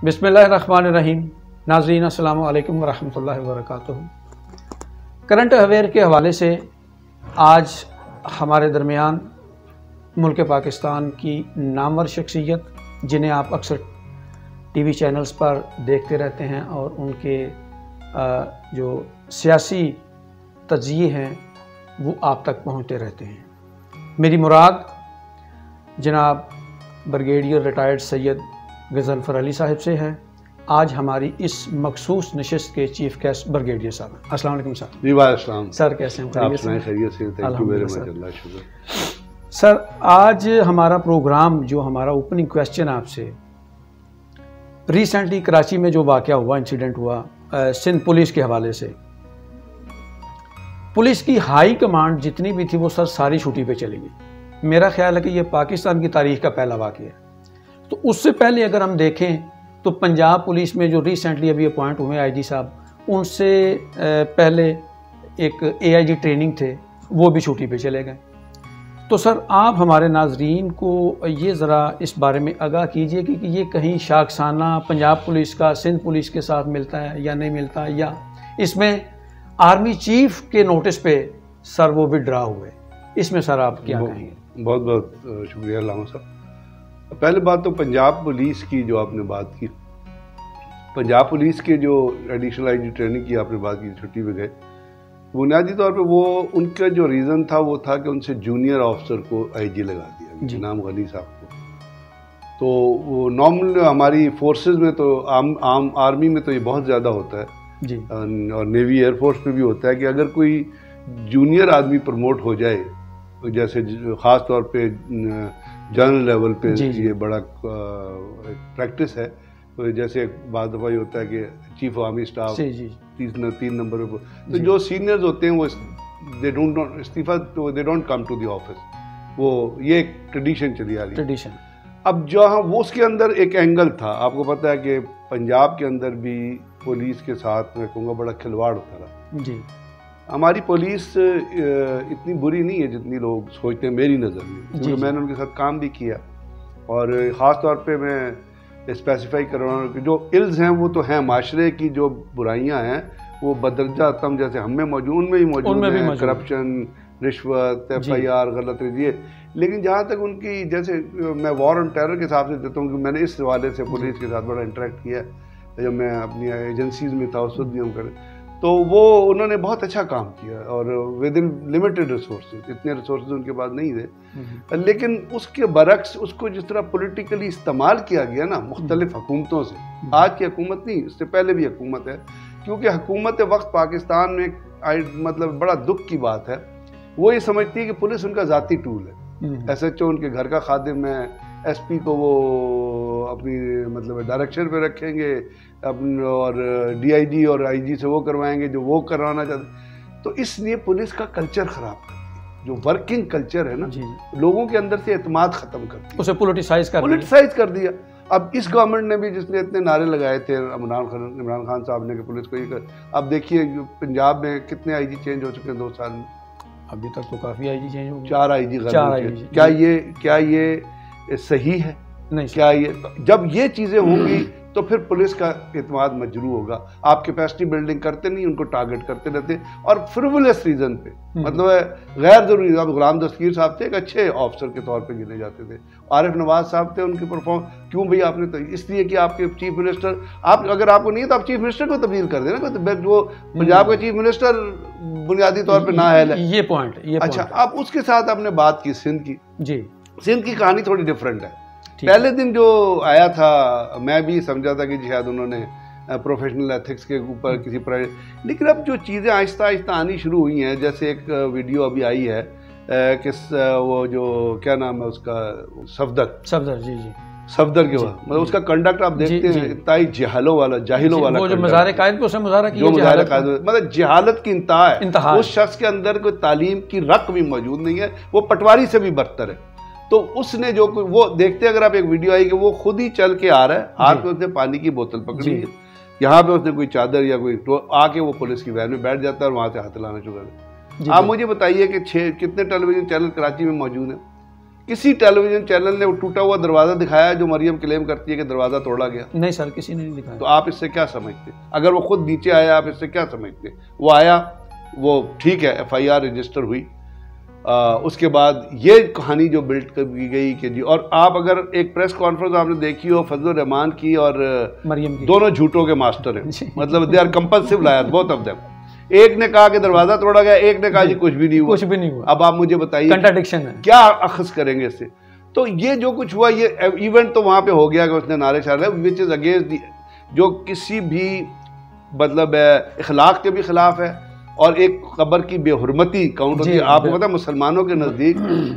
बिस्मिल्लाहिर्रहमानिर्रहीम। नाज़रीन अस्सलामु अलैकुम वरहमतुल्लाहि वबरकातुहू। करंट अफेयर के हवाले से आज हमारे दरमियान मुल्क पाकिस्तान की नामवर शख्सियत, जिन्हें आप अक्सर टीवी चैनल्स पर देखते रहते हैं और उनके जो सियासी तज्ज़िये हैं वो आप तक पहुँचते रहते हैं। मेरी मुराद जनाब ब्रिगेडियर रिटायर्ड सैयद गज़नफ़र अली साहब से है। आज हमारी इस मखसूस नशिस्त के चीफ गेस्ट ब्रिगेडियर साहब हैं। अस्सलाम वालेकुम सर। जी वालेकुम सर, कैसे हैं? खैरियत से? Thank you very much, Allah शुक्र। सर, आज हमारा प्रोग्राम, जो हमारा ओपनिंग क्वेश्चन आपसे, रिसेंटली कराची में जो वाक़या हुआ, इंसिडेंट हुआ सिंध पुलिस के हवाले से, पुलिस की हाई कमांड जितनी भी थी वो सर सारी छुट्टी पे चली गई। मेरा ख्याल है कि ये पाकिस्तान की तारीख का पहला वाक़या है। तो उससे पहले अगर हम देखें तो पंजाब पुलिस में जो रिसेंटली अभी अपॉइंट हुए आईजी साहब, उनसे पहले एक एआईजी ट्रेनिंग थे, वो भी छुट्टी पे चले गए। तो सर, आप हमारे नाजरीन को ये ज़रा इस बारे में आगाह कीजिए कि ये कहीं शाखसाना पंजाब पुलिस का सिंध पुलिस के साथ मिलता है या नहीं मिलता, या इसमें आर्मी चीफ के नोटिस पे सर वो विड्रा हुए। इसमें सर आप क्या कहेंगे? बहुत बहुत शुक्रिया लामा साहब। पहले बात तो पंजाब पुलिस की जो आपने बात की, पंजाब पुलिस के जो एडिशनल आईजी ट्रेनिंग की आपने बात की, छुट्टी पे गए, बुनियादी तौर पे वो उनका जो रीज़न था वो था कि उनसे जूनियर ऑफिसर को आईजी लगा दिया, नाम गनी साहब को। तो वो नॉर्मल हमारी फोर्सेस में तो आम आर्मी में तो ये बहुत ज़्यादा होता है जी, और नेवी एयरफोर्स में भी होता है कि अगर कोई जूनियर आदमी प्रमोट हो जाए, जैसे ख़ास तौर पे जनरल लेवल पे ये बड़ा प्रैक्टिस है। तो जैसे बाद दफ़ा ये होता है कि चीफ आर्मी स्टाफ 3 नंबर पर, तो जो सीनियर्स होते हैं वो दे डोंट इस्तीफा, तो they don't come to the office. वो ये एक ट्रेडिशन चली आ रही है, ट्रेडिशन। अब जहाँ वो उसके अंदर एक एंगल था, आपको पता है कि पंजाब के अंदर भी पुलिस के साथ मैं कहूँगा बड़ा खिलवाड़ होता रहा जी। हमारी पुलिस इतनी बुरी नहीं है जितनी लोग सोचते हैं मेरी नज़र में, क्योंकि मैंने उनके साथ काम भी किया। और ख़ास तौर पे मैं स्पेसिफाई कर रहा हूँ कि जो इल्ज़ हैं वो तो हैं, माशरे की जो बुराइयाँ हैं वो बदरजा तम जैसे हम में मौजूद, उनमें भी मौजूद है, करप्शन, रिश्वत, FIR, गलत रजिए। लेकिन जहाँ तक उनकी, जैसे मैं वॉर ऑन टेरर के हिसाब से देता हूँ कि मैंने इस हवाले से पुलिस के साथ बड़ा इंटरेक्ट किया जब मैं अपनी एजेंसीज में था, उस वक्त भी हम करें, तो वो उन्होंने बहुत अच्छा काम किया और विद इन लिमिटेड रिसोर्सेज, इतने रिसोर्सेज उनके पास नहीं थे। लेकिन उसके बरक्स उसको जिस तरह पॉलिटिकली इस्तेमाल किया गया ना मुख्तलिफ हुकूमतों से, आज की हुकूमत नहीं, इससे पहले भी हुकूमत है, क्योंकि हुकूमत वक्त पाकिस्तान में मतलब बड़ा दुख की बात है, वो ये समझती है कि पुलिस उनका ज़ाती टूल है। SHO उनके घर का खादिम है, SP को वो अपनी मतलब डायरेक्शन पे रखेंगे और DIG और IG से वो करवाएंगे जो वो करवाना चाहते। तो इसलिए पुलिस का कल्चर ख़राब कर दिया, जो वर्किंग कल्चर है ना जी, लोगों के अंदर से एतमाद ख़त्म कर दिया, उसे पोलिटिसाइज कर दिया। अब इस गवर्नमेंट ने भी, जिसने इतने नारे लगाए थे इमरान खान साहब ने कि पुलिस को ये कर, अब देखिए पंजाब में कितने IG चेंज हो चुके हैं 2 साल में। अभी तक तो काफ़ी IG चेंज हो गए, 4 IG। क्या ये सही है? नहीं। क्या ये, जब ये चीज़ें होंगी तो फिर पुलिस का एतमाद मजरू होगा। आप कैपेसिटी बिल्डिंग करते नहीं, उनको टारगेट करते रहते और फ्रिवलेस रीज़न पे, मतलब है गैर ज़रूरी। अब गुलाम दस्तगीर साहब थे, एक अच्छे ऑफिसर के तौर पे गिने जाते थे। आरिफ नवाज साहब थे, उनकी परफॉर्म क्यों भाई आपने, तो इसलिए कि आपके चीफ मिनिस्टर, आप अगर आपको नहीं है तो आप चीफ मिनिस्टर को तब्दील कर देना, तो वो पंजाब का चीफ मिनिस्टर बुनियादी तौर पर नाअहल है। ये पॉइंट अच्छा। अब उसके साथ आपने बात की सिंध की जी। सिंध की कहानी थोड़ी डिफरेंट है। पहले दिन जो आया था, मैं भी समझा था कि शायद उन्होंने प्रोफेशनल एथिक्स के ऊपर किसी प्राइवेट, लेकिन अब जो चीज़ें आहिस्ता आहिस्ता आनी शुरू हुई हैं, जैसे एक वीडियो अभी आई है कि वो जो क्या नाम है उसका, सफदर जी सफदर के बाद, मतलब उसका कंडक्ट आप देखते हैं इतना ही जाहिलों वाला वो जो मज़ार कायद पे उसने मुज़ाहरा किया, जो मज़ार कायद मतलब जहालत की इंतहा है। उस शख्स के अंदर कोई तालीम की रक भी मौजूद नहीं है, वो पटवारी से भी बदतर है। तो उसने जो वो देखते, अगर आप एक वीडियो आई कि वो खुद ही चल के आ रहा है, हाथ में उसने पानी की बोतल पकड़ी है, यहाँ पे उसने कोई चादर या कोई, तो आके वो पुलिस की वैन में बैठ जाता है और वहाँ से हाथ लाना शुरू कर देता है। आप मुझे बताइए कि कितने टेलीविजन चैनल कराची में मौजूद हैं? किसी टेलीविजन चैनल ने वो टूटा हुआ दरवाज़ा दिखाया जो मरियम क्लेम करती है कि दरवाज़ा तोड़ा गया? नहीं सर, किसी ने नहीं दिखाया। तो आप इससे क्या समझते? अगर वो खुद नीचे आया, आप इससे क्या समझते? वो आया, वो ठीक है, FIR रजिस्टर हुई, उसके बाद ये कहानी जो बिल्ड की गई कि जी, और आप अगर एक प्रेस कॉन्फ्रेंस आपने देखी हो फजलुर रहमान की और मरियम की, दोनों दोनों झूठों के मास्टर हैं, मतलब they are compulsive liar both of them. एक ने कहा कि दरवाजा तोड़ा गया, एक ने कहा जी कुछ भी नहीं हुआ, कुछ भी नहीं हुआ। अब आप मुझे बताइए, कंट्राडिक्शन है, क्या अखज़ करेंगे इससे? तो ये जो कुछ हुआ, ये इवेंट तो वहां पे हो गया कि उसने नारे शारे विच इज अगेंस्ट जो किसी भी मतलब इखलाक के भी खिलाफ है और एक कब्र की बेहुरमती काउंट होती है। आपको पता है मुसलमानों के नजदीक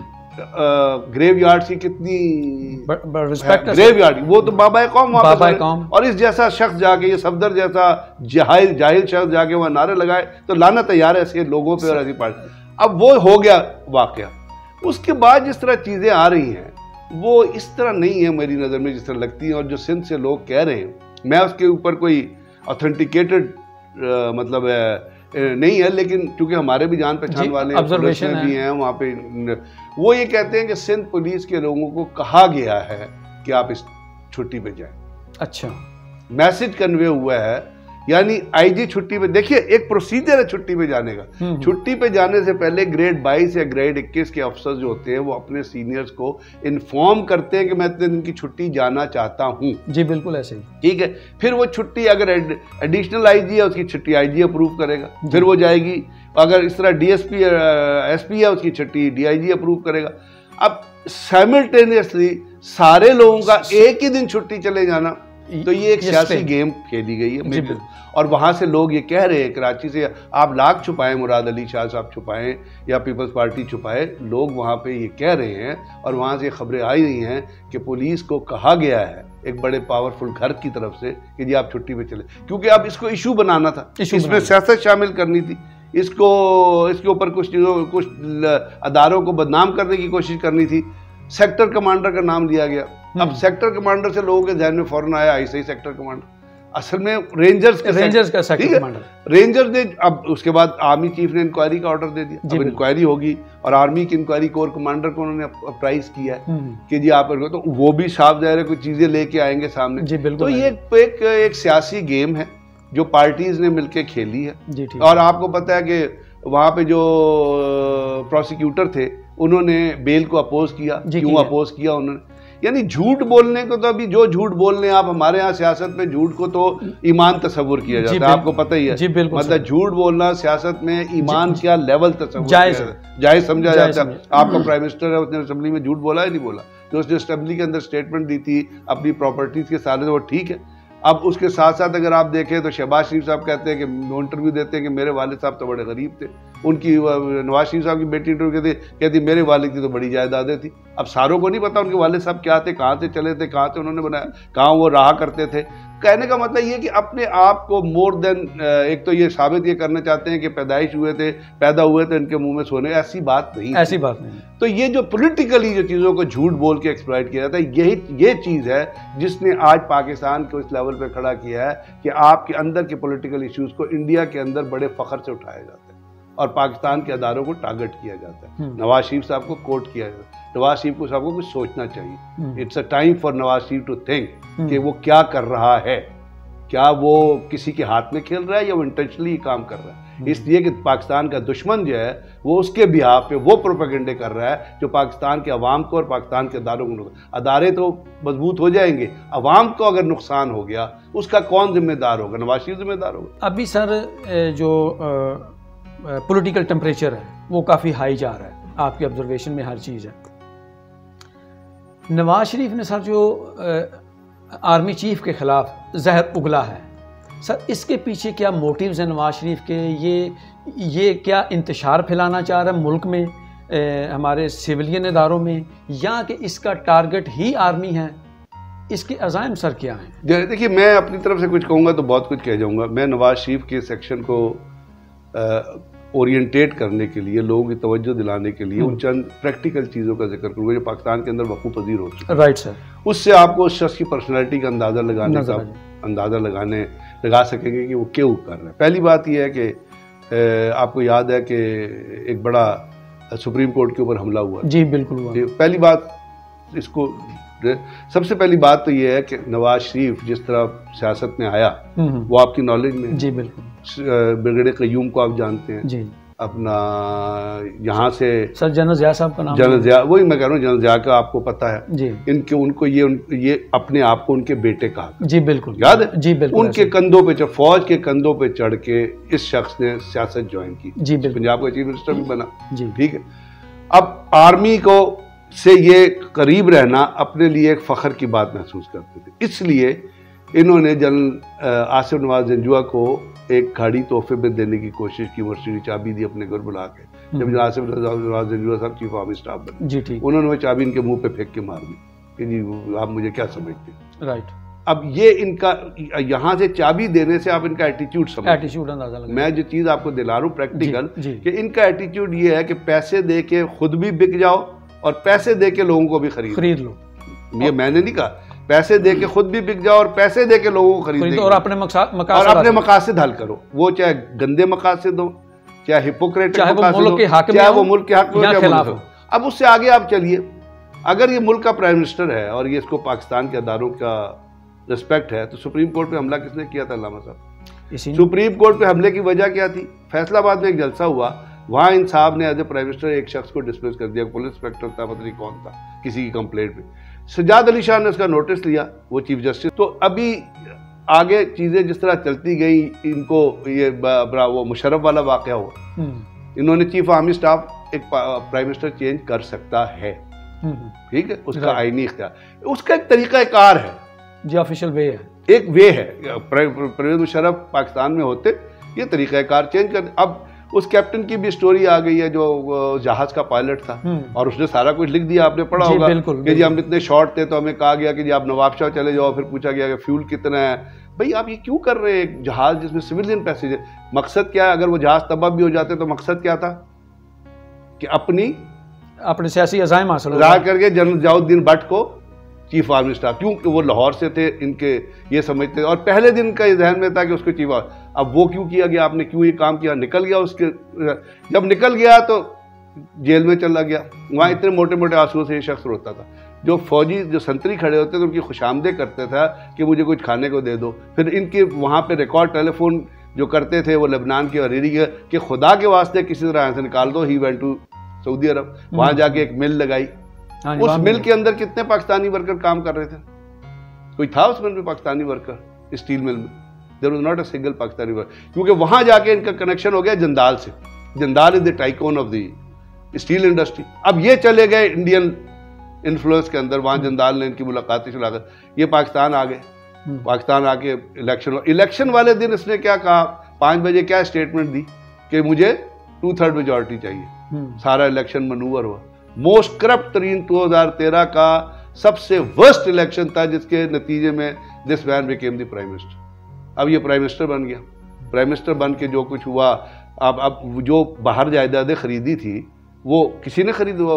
ग्रेवयार्ड की कितनी रिस्पेक्ट है, ग्रेवयार्ड वो तो बाबा कौम वहां पर, और इस जैसा शख्स जाके, ये सफदर जैसा जाहिल शख्स जाके वहां नारे लगाए तो लाना तैयार है ऐसे लोगों पे और ऐसी पार्टी। अब वो हो गया वाकया, उसके बाद जिस तरह चीजें आ रही हैं वो इस तरह नहीं है मेरी नज़र में जिस तरह लगती है। और जो सिंध से लोग कह रहे हैं, मैं उसके ऊपर कोई ऑथेंटिकेटेड मतलब नहीं है, लेकिन क्योंकि हमारे भी जान पहचान वाले ऑब्जर्वेशन भी हैं वहाँ पे, वो ये कहते हैं कि सिंध पुलिस के लोगों को कहा गया है कि आप इस छुट्टी पे जाएं। अच्छा, मैसेज कन्वे हुआ है, यानी IG छुट्टी पे, देखिए एक प्रोसीजर है छुट्टी पे जाने का। छुट्टी पे जाने से पहले ग्रेड 22 या ग्रेड 21 के अफसर जो होते हैं वो अपने सीनियर्स को इन्फॉर्म करते हैं कि मैं इतने दिन की छुट्टी जाना चाहता हूँ। जी बिल्कुल ऐसे ही, ठीक है। फिर वो छुट्टी अगर एडिशनल IG है उसकी छुट्टी IG अप्रूव करेगा, फिर वो जाएगी। अगर इस तरह DSP SP है उसकी छुट्टी DIG अप्रूव करेगा। अब साइमल्टेनियसली सारे लोगों का एक ही दिन छुट्टी चले जाना, तो ये एक सियासी गेम खेली गई है। और वहां से लोग ये कह रहे हैं, कराची से आप लाख छुपाएं, मुराद अली शाह साहब छुपाएं या पीपल्स पार्टी छुपाए, लोग वहां पे ये कह रहे हैं और वहां से खबरें आई रही हैं कि पुलिस को कहा गया है एक बड़े पावरफुल घर की तरफ से कि जी आप छुट्टी पे चले, क्योंकि अब इसको इशू बनाना था, इसमें सियासत शामिल करनी थी, इसके ऊपर कुछ अदारों को बदनाम करने की कोशिश करनी थी। सेक्टर कमांडर का नाम लिया गया। अब सेक्टर कमांडर से लोगों के ध्यान में फौरन आया ऐसे ही सेक्टर कमांडर, असल में रेंजर्स का सेक्टर कमांडर। रेंजर्स ने, अब उसके बाद आर्मी चीफ ने इंक्वायरी का ऑर्डर दे दिया। अब इंक्वायरी होगी और आर्मी की इंक्वायरी कोर कमांडर को उन्होंने अप्राइज किया है कि जी आप, तो वो भी साफ जाहिर है कुछ चीजें लेके आएंगे सामने। तो ये एक सियासी गेम है जो पार्टीज ने मिलकर खेली है। और आपको पता है कि वहां पे जो प्रोसिक्यूटर थे उन्होंने बेल को अपोज किया। क्यों अपोज किया उन्होंने? यानी झूठ बोलने को तो अभी जो झूठ बोलने, आप हमारे यहाँ सियासत में झूठ को तो ईमान तस्वुर किया जाता है, आपको पता ही है। मतलब झूठ बोलना सियासत में ईमान क्या लेवल तस्वुर जायज समझा जाता है। आपका प्राइम मिनिस्टर है, उसने असेंबली में झूठ बोला है नहीं बोला? जो उसने असेंबली के अंदर स्टेटमेंट दी थी अपनी प्रॉपर्टीज के साथ, वो ठीक है। अब उसके साथ साथ अगर आप देखें तो शहबाज शरीफ साहब कहते हैं कि इंटरव्यू देते हैं कि मेरे वालिद साहब तो बड़े गरीब थे। उनकी नवाज शरीफ साहब की बेटी इंटरव्यू कहती मेरे वालिद की तो बड़ी जायदादें थी। अब सारों को नहीं पता उनके वालिद साहब क्या थे, कहाँ से चले थे, कहाँ से उन्होंने बनाया, कहाँ वो रहा करते थे। कहने का मतलब ये कि अपने आप को मोर देन, एक तो ये साबित ये करना चाहते हैं कि पैदा हुए थे इनके मुंह में सोने, ऐसी बात नहीं, ऐसी बात नहीं। तो ये जो पॉलिटिकली जो चीज़ों को झूठ बोल के एक्सप्लॉइट किया जाता है, ये चीज़ है जिसने आज पाकिस्तान को इस लेवल पे खड़ा किया है कि आपके अंदर के पॉलिटिकल इश्यूज को इंडिया के अंदर बड़े फख्र से उठाया जाता है और पाकिस्तान के अदारों को टारगेट किया जाता है। नवाज शरीफ साहब को कोट किया जाता है। नवाज शरीफ को साहब को कुछ सोचना चाहिए। It's a time for Nawaz Sharif to think कि वो क्या कर रहा है, क्या वो किसी के हाथ में खेल रहा है या वो इंटेंशनली काम कर रहा है। इसलिए कि पाकिस्तान का दुश्मन जो है वो उसके बिहाफ पे वो प्रोपेगेंडे कर रहा है जो पाकिस्तान के अवाम को और पाकिस्तान के अदारों को, अदारे तो मजबूत हो जाएंगे, अवाम को अगर नुकसान हो गया उसका कौन जिम्मेदार होगा? नवाज शरीफ जिम्मेदार होगा। अभी सर जो पॉलिटिकल टेम्परेचर है वो काफ़ी हाई जा रहा है, आपके ऑब्जर्वेशन में हर चीज़ है। नवाज शरीफ ने सर जो आर्मी चीफ के खिलाफ जहर उगला है, सर इसके पीछे क्या मोटिव्स हैं नवाज शरीफ के? ये क्या इंतशार फैलाना चाह रहा है मुल्क में, हमारे सिविलियन इदारों में, या कि इसका टारगेट ही आर्मी है? इसके अज़ाइम सर क्या हैं? देखिए, मैं अपनी तरफ से कुछ कहूँगा तो बहुत कुछ कह जाऊँगा। मैं नवाज शरीफ के सेक्शन को ओरिएंटेट करने के लिए, लोगों की तवज्जो दिलाने के लिए उन चंद प्रैक्टिकल चीज़ों का जिक्र करूँगा जो पाकिस्तान के अंदर वक़ूफ़ पज़ीर हो चुकी है। Right sir. उससे आपको उस शख्स की पर्सनैलिटी का अंदाज़ा लगा सकेंगे कि वो क्यों कर रहा है। पहली बात यह है कि आपको याद है कि एक बड़ा सुप्रीम कोर्ट के ऊपर हमला हुआ। जी बिल्कुल हुआ। पहली बात इसको, सबसे पहली बात तो ये है कि नवाज शरीफ जिस तरह सियासत में आया वो आपकी नॉलेज में। जी बिल्कुल। ब्रिगेडियर क़य्यूम को आप जानते हैं जी, अपना यहाँ से सर जनरल ज़िया साहब का नाम, जनरल ज़िया, वही मैं कह रहा हूँ, जनरल ज़िया का आपको पता है जी। इनके उनको ये अपने आप को उनके बेटे कहा। जी बिल्कुल, याद है? जी बिल्कुल। उनके कंधों पे, फौज के कंधों पे चढ़ के इस शख्स ने सियासत ज्वाइन की। जी बिल्कुल। पंजाब का चीफ मिनिस्टर भी बना। जी ठीक है। अब आर्मी को से ये करीब रहना अपने लिए एक फ़ख्र की बात महसूस करते थे, इसलिए इन्होंने जनरल आसिफ नवाज जंजुआ को एक गाड़ी तोहफे में देने की कोशिश की, मर्सिडीज चाबी दी अपने घर बुला के। जब जनरल आसिफ नवाज जंजुआ साहब चीफ आर्मी स्टाफ बने, जी ठीक, उन्होंने वो चाबी इनके मुंह पे फेंक के मार दी कि जी आप मुझे क्या समझते हैं। राइट। अब ये इनका यहाँ से चाबी देने से आप इनका एटीट्यूड समझ, एटीट्यूड अंदाजा लगा। मैं जो चीज़ आपको दिला रहा हूँ प्रैक्टिकल, कि इनका एटीट्यूड ये है कि पैसे दे के खुद भी बिक जाओ और पैसे दे के लोगों को भी खरीद लो। ये मैंने नहीं कहा, पैसे दे के खुद भी बिक जाओ और पैसे दे के लोगों को खरीदो और अपने मकासद हल करो। वो चाहे गंदे मकासद हो, चाहे हिपोक्रेटिक मकासद हो, चाहे वो मुल्क के हक में या खिलाफ हो। अब उससे आगे आप चलिए, अगर ये मुल्क का प्राइम मिनिस्टर है और ये इसको पाकिस्तान के अदारों का रिस्पेक्ट है, तो सुप्रीम कोर्ट पे हमला किसने किया था? अल्लामा साहब। सुप्रीम कोर्ट पे हमले की वजह क्या थी? फैसलाबाद में एक जलसा हुआ, वहाँ इन साहब ने एज ए प्राइम मिनिस्टर एक शख्स को डिस्मिस कर दिया, पुलिस इंस्पेक्टर था, पता नहीं कौन था, किसी की कंप्लेंट पे। सजाद अली शाह ने उसका नोटिस लिया, वो चीफ जस्टिस। तो अभी आगे चीज़ें जिस तरह चलती गई, इनको ये वो मुशर्रफ वाला वाक़या हुआ, इन्होंने चीफ आर्मी स्टाफ एक प्राइम मिनिस्टर चेंज कर सकता है, ठीक है, उसका आईनी इख्तियार, उसका एक तरीक़ाकार है जी, ऑफिशियल वे है, एक वे है। परवेज़ मुशर्रफ पाकिस्तान में होते ये तरीक़ाकार चेंज कर। अब उस कैप्टन की भी स्टोरी आ गई है जो जहाज का पायलट था, और उसने सारा कुछ लिख दिया, आपने पढ़ा होगा कि जी हम इतने शॉर्ट थे तो हमें कहा गया कि जी आप नवाबशाह चले जाओ, फिर पूछा गया कि फ्यूल कितना है। भाई आप ये क्यों कर रहे हैं? जहाज जिसमें सिविलियन पैसेंजर, मकसद क्या है? अगर वो जहाज तबाह भी हो जाते तो मकसद क्या था कि अपने सियासी अज़ाइम हासिल करके जनरल ज़ियाउद्दीन भट्ट को चीफ आर्मी स्टाफ, क्योंकि वो लाहौर से थे, इनके ये समझते, और पहले दिन का ये जहन में था कि उसको चीफ। अब वो क्यों किया गया, आपने क्यों ये काम किया? निकल गया, उसके जब निकल गया तो जेल में चला गया। वहाँ इतने मोटे मोटे आंसुओं से ये शख्स रोता था। जो फौजी जो संतरी खड़े होते थे उनकी खुशामदे करते था कि मुझे कुछ खाने को दे दो। फिर इनके वहाँ पे रिकॉर्ड टेलीफोन जो करते थे वो लेबनान के हरीरी के कि खुदा के वास्ते किसी तरह से निकाल दो। He went to Saudi Arab, वहाँ जाके एक मिल लगाई। उस मिल के अंदर कितने पाकिस्तानी वर्कर काम कर रहे थे? कोई था उस मिल में पाकिस्तानी वर्कर? स्टील मिल में there was not a single Pakistani worker, क्योंकि वहां जाके इनका कनेक्शन हो गया जंदाल से। Jindal is the tycoon of the steel industry. अब ये चले गए इंडियन इन्फ्लुएंस के अंदर, वहां जंदाल ने इनकी मुलाकातें चलाकर ये पाकिस्तान आ गए। पाकिस्तान आके इलेक्शन वाले दिन इसने क्या कहा? 5 बजे क्या स्टेटमेंट दी कि मुझे 2/3 मेजॉरिटी चाहिए। सारा इलेक्शन मनूवर हुआ। मोस्ट करप्ट तरीन 2013 का सबसे वर्स्ट इलेक्शन था, जिसके नतीजे में this man became the prime minister. अब ये प्राइम मिनिस्टर बन गया। प्राइम मिनिस्टर बन के जो कुछ हुआ, अब जो बाहर जायदादें खरीदी थी वो किसी ने खरीदवा,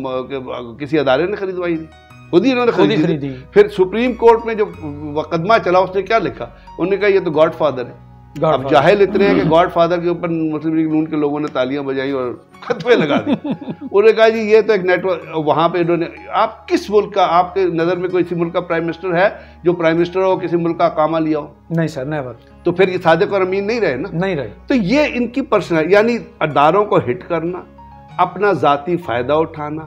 वो किसी अदारे ने खरीदवाई थी, खुद ही इन्होंने खरीदी। फिर सुप्रीम कोर्ट में जो मुकदमा चला उसने क्या लिखा? उन्होंने कहा ये तो गॉड फादर है। अब जाहिल इतने हैं कि गॉड फादर के ऊपर मुस्लिम लीग नून के लोगों ने तालियां बजाई और खतवे लगा दी। उन्होंने कहा जी ये तो एक नेटवर्क। वहां पे इन्होंने, आप किस मुल्क का, आपके नज़र में कोई इसी मुल्क का प्राइम मिनिस्टर है जो प्राइम मिनिस्टर हो किसी मुल्क का कामा लिया हो? नहीं सर, नेवर। तो फिर ये सादिक और अमीन नहीं रहे ना? नहीं रहे। तो ये इनकी पर्सनल, यानी अदारों को हिट करना, अपना ज़ाती फ़ायदा उठाना,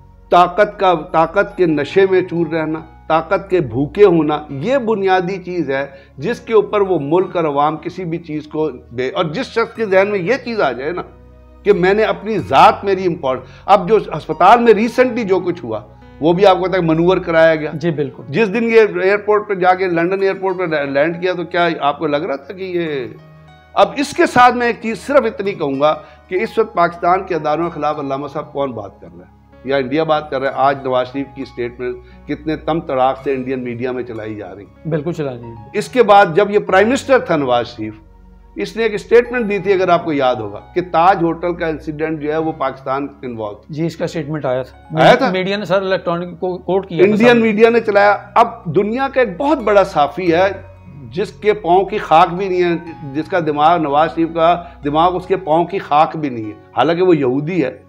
ताकत के नशे में चूर रहना, ताकत के भूखे होना, ये बुनियादी चीज़ है जिसके ऊपर वो मुल्क और अवाम किसी भी चीज़ को दे। और जिस शख्स के जहन में ये चीज़ आ जाए ना कि मैंने अपनी ज़ात मेरी इम्पोर्टेंट। अब जो अस्पताल में रिसेंटली जो कुछ हुआ वो भी आपको पता है मनूवर कराया गया। जी बिल्कुल। जिस दिन ये एयरपोर्ट पर जाके लंदन एयरपोर्ट पर लैंड किया तो क्या आपको लग रहा था कि ये। अब इसके साथ मैं एक चीज़ सिर्फ इतनी कहूँगा कि इस वक्त पाकिस्तान के अदारों के खिलाफ अल्लामा साहब कौन बात कर रहा है या इंडिया बात कर रहा है? आज नवाज शरीफ की स्टेटमेंट कितने तम तड़ाक से इंडियन मीडिया में चलाई जा रही, बिल्कुल चला रही है। इसके बाद जब ये प्राइम मिनिस्टर था नवाज शरीफ, इसने एक स्टेटमेंट दी थी, अगर आपको याद होगा, कि ताज होटल का इंसिडेंट जो है वो पाकिस्तान इन्वॉल्व था। जी, इसका स्टेटमेंट आया था मीडिया ने सर, इलेक्ट्रॉनिक कोर्ट किया, इंडियन मीडिया ने चलाया। अब दुनिया का एक बहुत बड़ा साफी है जिसके पाँव की खाक भी नहीं है, जिसका दिमाग, नवाज शरीफ का दिमाग उसके पाँव की खाक भी नहीं है, हालांकि वो यहूदी है,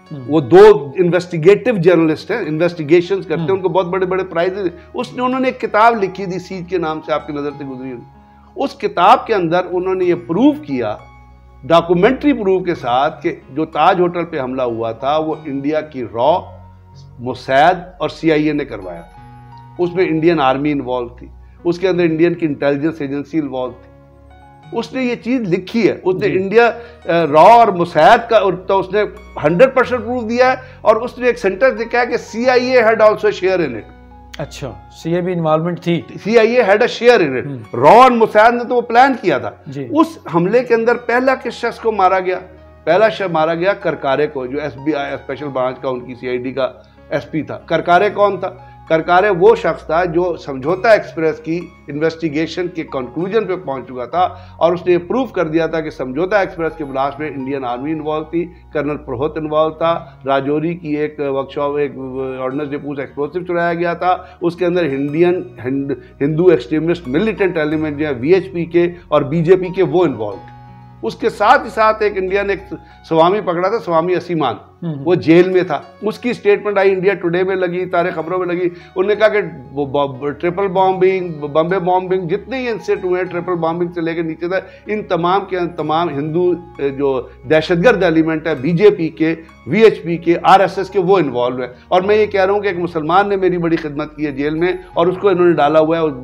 वो 2 इन्वेस्टिगेटिव जर्नलिस्ट हैं, इन्वेस्टिगेशन करते हैं, उनको बहुत बड़े बड़े प्राइजेस। उन्होंने एक किताब लिखी थी सीज के नाम से, आपकी नज़र से गुजरी होगी। उस किताब के अंदर उन्होंने ये प्रूव किया, डॉक्यूमेंट्री प्रूफ के साथ, कि जो ताज होटल पे हमला हुआ था वो इंडिया की रॉ, मोसाद और CIA ने करवाया था। उसमें इंडियन आर्मी इन्वॉल्व थी, उसके अंदर इंडियन की इंटेलिजेंस एजेंसी इन्वॉल्व थी। उसने ये चीज़ लिखी है, उसने इंडिया रॉ और मोसाद का तो उसने 100% प्रूफ दिया है। और उसने एक सेंटेंस लिखा है कि CIA had also share in it. अच्छा, CIA भी इन्वॉल्वमेंट थी, CIA had a share in it. रॉ और मोसाद ने तो वो प्लान किया था। उस हमले के अंदर पहला किस शख्स को मारा गया? पहला शख्स मारा गया करकारे को, जो SBI स्पेशल ब्रांच का, उनकी CID का SP था। करकारे कौन था? करकारे वो शख्स था जो समझौता एक्सप्रेस की इन्वेस्टिगेशन के कंक्लूजन पे पहुंच चुका था और उसने प्रूफ कर दिया था कि समझौता एक्सप्रेस के ब्लास्ट में इंडियन आर्मी इन्वॉल्व थी, कर्नल प्रहोत इन्वॉल्व था, राजौरी की एक वर्कशॉप, एक ऑर्डिनेंस डिपो से एक्सप्लोसिव चुराया गया था, उसके अंदर हिंदू एक्सट्रीमिस्ट मिलिटेंट एलिमेंट जो है VHP के और BJP के वो इन्वॉल्व थे। उसके साथ ही साथ एक इंडिया ने एक स्वामी पकड़ा था, स्वामी असीमान, वो जेल में था। उसकी स्टेटमेंट आई, इंडिया टुडे में लगी, सारे खबरों में लगी। उन्होंने कहा कि वो ट्रिपल बॉम्बिंग, बम्बे बॉम्बिंग, जितने ही इंसिडेंट हुए, ट्रिपल बॉम्बिंग से लेकर नीचे तक, इन तमाम के तमाम हिंदू जो दहशतगर्द एलिमेंट है, BJP के, VHP के, RSS के, वो इन्वॉल्व है। और मैं ये कह रहा हूँ कि एक मुसलमान ने मेरी बड़ी खिदमत की है जेल में, और उसको इन्होंने डाला हुआ है,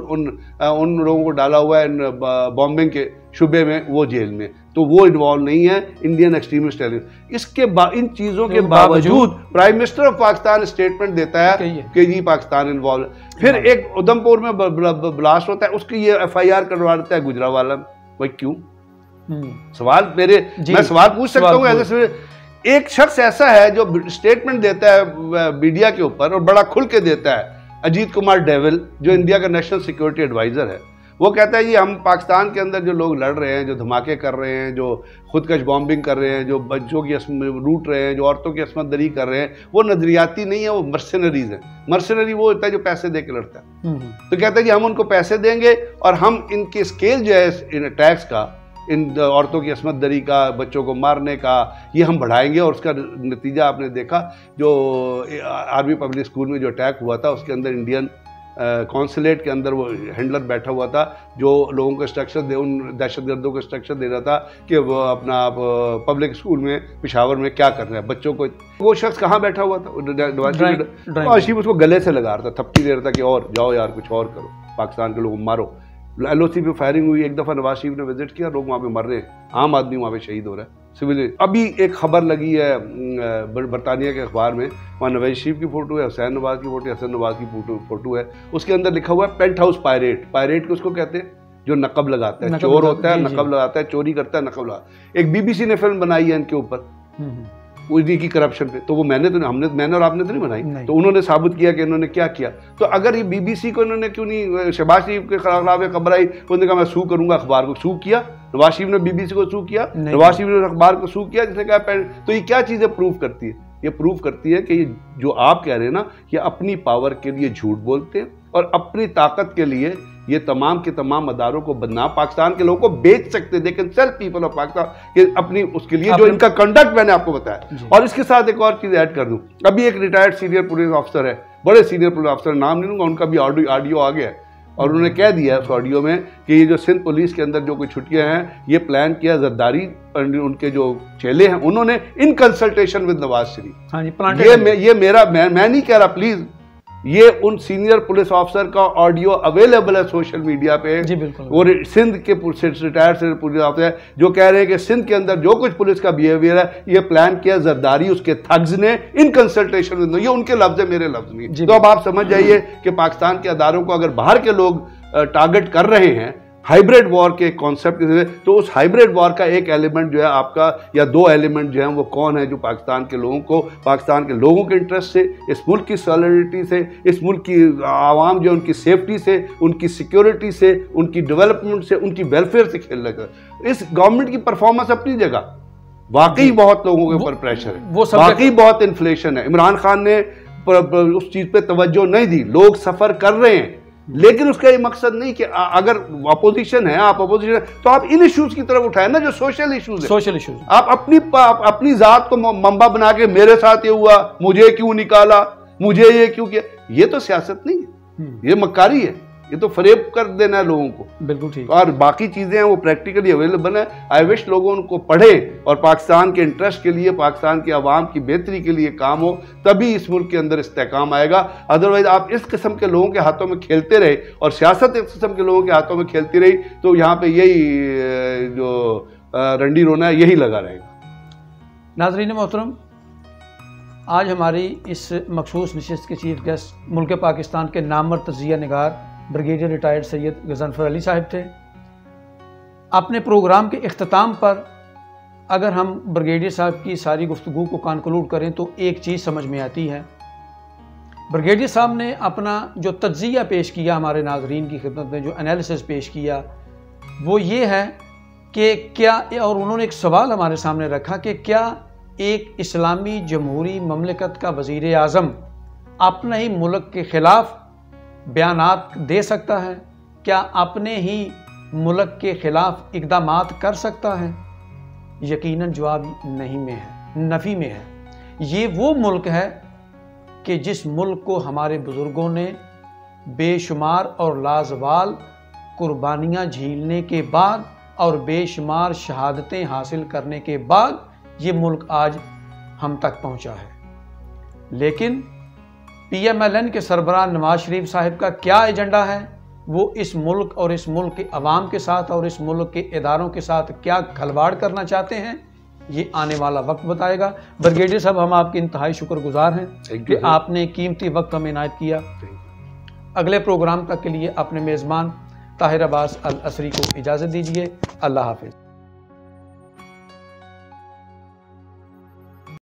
उन लोगों को डाला हुआ है बॉम्बिंग के शुबे में, वो जेल में। तो वो इन्वॉल्व नहीं है इंडियन एक्सट्रीमिस्ट एलिमेंट। इसके इन चीज़ों के बावजूद prime minister of Pakistan statement देता है कि जी पाकिस्तान इन्वॉल्व है। फिर एक उधमपुर में ब्लास्ट होता है, उसकी ये FIR करवा देता है गुजरावाला में। भाई क्यों? सवाल मैं सवाल पूछ सकता हूँ। ऐसे एक शख्स ऐसा है जो स्टेटमेंट देता है मीडिया के ऊपर और बड़ा खुल के देता है, अजीत कुमार डेविल, जो इंडिया का नेशनल सिक्योरिटी एडवाइजर है। वो कहता है जी हम पाकिस्तान के अंदर जो लोग लड़ रहे हैं, जो धमाके कर रहे हैं, जो खुदकश बॉम्बिंग कर रहे हैं, जो बच्चों की लूट रहे हैं, जो औरतों की असमत दरी कर रहे हैं, वो नजरियाती नहीं है, वो मर्सनरीज हैं। मर्सनरी वो होता है जो पैसे दे के लड़ता है। तो कहता है जी हम उनको पैसे देंगे और हम इनके स्केल जो है टैक्स का, इन औरतों की असमत दरी का, बच्चों को मारने का, ये हम बढ़ाएंगे। और उसका नतीजा आपने देखा, जो आर्मी पब्लिक स्कूल में जो अटैक हुआ था, उसके अंदर इंडियन कॉन्सुलेट के अंदर वो हैंडलर बैठा हुआ था जो लोगों को इंस्ट्रक्शन दे, उन दहशतगर्दों को इंस्ट्रक्शन दे रहा था कि वो अपना पब्लिक स्कूल में पेशावर में क्या करना है बच्चों को। वो शख्स कहाँ बैठा हुआ था? आशिफ उसको गले से लगा रहा था, थपकी दे रहा था कि और जाओ यार, कुछ और करो, पाकिस्तान के लोगों को मारो। LOC पे फायरिंग हुई, एक दफ़ा नवाज शरीफ ने विजिट किया, लोग वहाँ पे मर रहे हैं, आम आदमी वहाँ पे शहीद हो रहा है, सिविल। अभी एक खबर लगी है बरतानिया के अखबार में, वहाँ नवाज शरीफ की फ़ोटो है, हुसैन नवाज की फ़ोटो है, हसन नवाज की फ़ोटो है। उसके अंदर लिखा हुआ है पेंट हाउस पायरेट। पायरेट को उसको कहते हैं जो नकब लगाता है, चोर होता है, नकब लगाता है, चोरी करता है, नकब लगाता है। एक BBC ने फिल्म बनाई है इनके ऊपर, उन्हीं की करप्शन पे। तो वो मैंने और आपने तो नहीं बनाई। तो उन्होंने साबित किया कि इन्होंने क्या किया। तो अगर ये BBC को इन्होंने क्यों नहीं, शहबाज शरीफ के खिलाफ खबर आई, उन्होंने कहा मैं सू करूंगा अखबार को, सू किया। नवाज शरीफ ने BBC को सू किया, नवाज शरीफ ने अखबार को सू किया, जिसने कहा। तो ये क्या चीज़ें प्रूव करती है? ये प्रूव करती है कि ये जो आप कह रहे हैं ना, ये अपनी पावर के लिए झूठ बोलते हैं और अपनी ताकत के लिए ये तमाम के तमाम अदारों को बदनाम, पाकिस्तान के लोगों को बेच सकते हैं। They can sell people of Pakistan कि अपनी उसके लिए जो इनका कंडक्ट मैंने आपको बताया। और इसके साथ एक और चीज़ ऐड कर दूं, अभी एक रिटायर्ड सीनियर पुलिस ऑफिसर है, बड़े सीनियर पुलिस ऑफिसर, नाम नहीं लूंगा, उनका भी ऑडियो आ गया है और उन्होंने कह दिया है उस ऑडियो में कि ये जो सिंध पुलिस के अंदर जो कोई छुट्टियां हैं, ये प्लान किया जरदारी, उनके जो चेले हैं उन्होंने in consultation with Nawaz Sharif. हाँ जी, ये मेरा मैं नहीं कह रहा, प्लीज, ये उन सीनियर पुलिस ऑफिसर का ऑडियो अवेलेबल है सोशल मीडिया पे। जी बिल्कुल। वो सिंध के रिटायर्ड पुलिस ऑफिसर जो कह रहे हैं कि सिंध के अंदर जो कुछ पुलिस का बिहेवियर है, ये प्लान किया जरदारी, उसके थग्स ने, इन कंसल्टेशन में। ये उनके लफ्ज है, मेरे लफ्ज नहीं। तो अब आप समझ जाइए कि पाकिस्तान के अदारों को अगर बाहर के लोग टारगेट कर रहे हैं हाइब्रिड वॉर के कॉन्सेप्ट, तो उस हाइब्रिड वॉर का एक एलिमेंट जो है आपका, या दो एलिमेंट जो है वो कौन है, जो पाकिस्तान के लोगों को, पाकिस्तान के लोगों के इंटरेस्ट से, इस मुल्क की सॉलिडरिटी से, इस मुल्क की आवाम जो उनकी सेफ्टी से, उनकी सिक्योरिटी से, उनकी डेवलपमेंट से, उनकी वेलफेयर से खेल रहा है। इस गवर्नमेंट की परफॉर्मेंस अपनी जगह, वाकई बहुत लोगों के ऊपर प्रेशर है, वाकई बहुत इन्फ्लेशन है। इमरान खान ने उस चीज़ पे तवज्जो नहीं दी, लोग सफ़र कर रहे हैं, लेकिन उसका ये मकसद नहीं कि अगर अपोजिशन है, आप अपोजिशन है, तो आप इन इश्यूज की तरफ उठाए ना जो सोशल इश्यूज है। सोशल इश्यूज आप अपनी जात को मंबा बना के मेरे साथ ये हुआ, मुझे क्यों निकाला, मुझे ये क्यों किया, ये तो सियासत नहीं है, ये मक्कारी है, ये तो फरेब कर देना है लोगों को। बिल्कुल ठीक। और बाकी चीज़ें हैं वो प्रैक्टिकली अवेलेबल है। आई विश लोगों उनको पढ़े और पाकिस्तान के इंटरेस्ट के लिए, पाकिस्तान के अवाम की बेहतरी के लिए काम हो, तभी इस मुल्क के अंदर इस्तेहकाम आएगा। अदरवाइज आप इस किस्म के लोगों के हाथों में खेलते रहे और सियासत इस किस्म के लोगों के हाथों में खेलती रही तो यहाँ पे यही जो रंडी रोना है यही लगा रहेगा। नाज़रीन मोहतरम, आज हमारी इस मखसूस नशिस्त के चीफ गेस्ट मुल्क पाकिस्तान के नामवर तजिया निगार ब्रिगेडियर रिटायर्ड सैयद गज़नफ़र अली साहब थे। अपने प्रोग्राम के इख्तिताम पर अगर हम ब्रिगेडियर साहब की सारी गुफ्तगू को कंक्लूड करें तो एक चीज़ समझ में आती है। ब्रिगेडियर साहब ने अपना जो तज्जिया पेश किया हमारे नाज़रीन की खिदमत में, जो एनालिसिस पेश किया, वो ये है कि क्या, और उन्होंने एक सवाल हमारे सामने रखा कि क्या एक इस्लामी जमहूरी ममलिकत का वज़ीर आज़म अपने ही मुल्क के ख़िलाफ़ बयानात दे सकता है? क्या अपने ही मुल्क के ख़िलाफ़ इक़दामात कर सकता है? यकीनन जवाब नहीं में है, नफ़ी में है। ये वो मुल्क है कि जिस मुल्क को हमारे बुज़ुर्गों ने बेशुमार और लाजवाल कुर्बानियाँ झेलने के बाद और बेशुमार शहादतें हासिल करने के बाद ये मुल्क आज हम तक पहुँचा है। लेकिन PMLN के सरबराह नवाज शरीफ साहब का क्या एजेंडा है, वो इस मुल्क और इस मुल्क के अवाम के साथ और इस मुल्क के इदारों के साथ क्या खलवाड़ करना चाहते हैं, ये आने वाला वक्त बताएगा। ब्रिगेडियर साहब, हम आपके इंतहाई शुक्रगुजार हैं कि आपने कीमती वक्त हमें इनायत किया। अगले प्रोग्राम तक के लिए अपने मेज़बान ताहिर अब्बास अल असरी को इजाज़त दीजिए। अल्लाह हाफिज़।